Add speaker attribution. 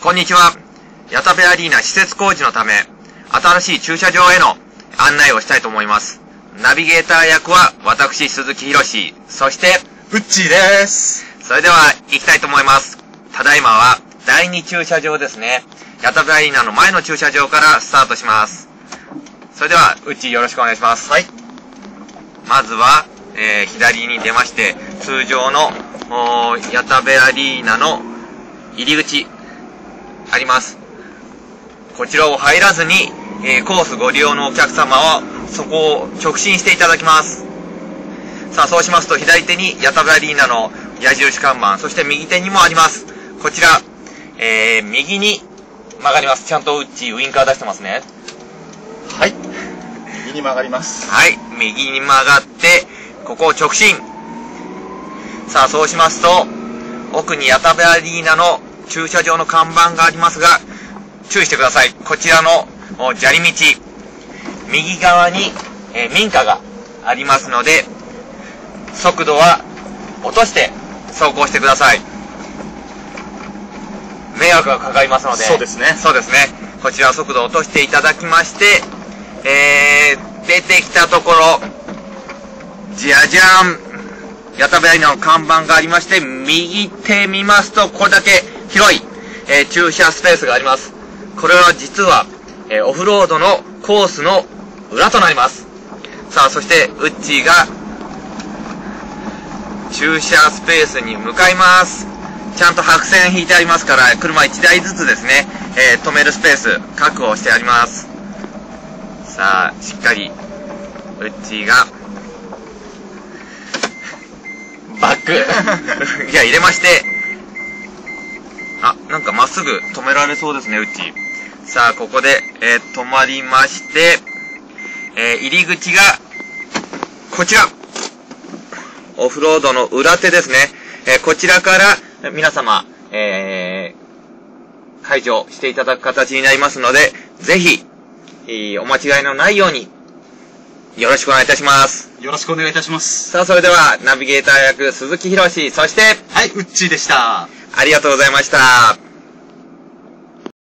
Speaker 1: こんにちは。ヤタベアリーナ施設工事のため、新しい駐車場への案内をしたいと思います。ナビゲーター役は私、鈴木博史、そして、
Speaker 2: ウッチーです。
Speaker 1: それでは、行きたいと思います。ただいまは、第2駐車場ですね。ヤタベアリーナの前の駐車場からスタートします。それでは、ウッチーよろしくお願いします。
Speaker 2: はい。
Speaker 1: まずは、左に出まして、通常の、ヤタベアリーナの入り口、あります。こちらを入らずに、コースご利用のお客様は、そこを直進していただきます。さあ、そうしますと、左手にヤタベアリーナの矢印看板、そして右手にもあります。こちら、右に曲がります。ちゃんとウッチーウインカー出してますね。
Speaker 2: はい。右に曲がります。
Speaker 1: はい。右に曲がって、ここを直進。さあ、そうしますと、奥にヤタベアリーナの駐車場の看板がありますが、注意してください。こちらの砂利道、右側に、民家がありますので、速度は落として走行してください。迷惑がかかりますので。
Speaker 2: そうですね。
Speaker 1: そうですね。こちら速度を落としていただきまして、出てきたところ、じゃじゃーん、ヤタベアリーナの看板がありまして、右手見ますと、これだけ広い、駐車スペースがあります。これは実は、オフロードのコースの裏となります。さあ、そして、ウッチーが、駐車スペースに向かいます。ちゃんと白線引いてありますから、車1台ずつですね、止めるスペース確保してあります。さあ、しっかり、ウッチーが、バック。いや、入れまして、あ、なんかまっすぐ止められそうですね、ウッチー。さあ、ここで、止まりまして、入り口が、こちら。オフロードの裏手ですね。こちらから、皆様、解除していただく形になりますので、ぜひ、お間違いのないように、よろしくお願いいたします。
Speaker 2: よろしくお願いいたします。
Speaker 1: さあ、それでは、ナビゲーター役、鈴木博史、そして、
Speaker 2: はい、ウッチーでした。
Speaker 1: ありがとうございました。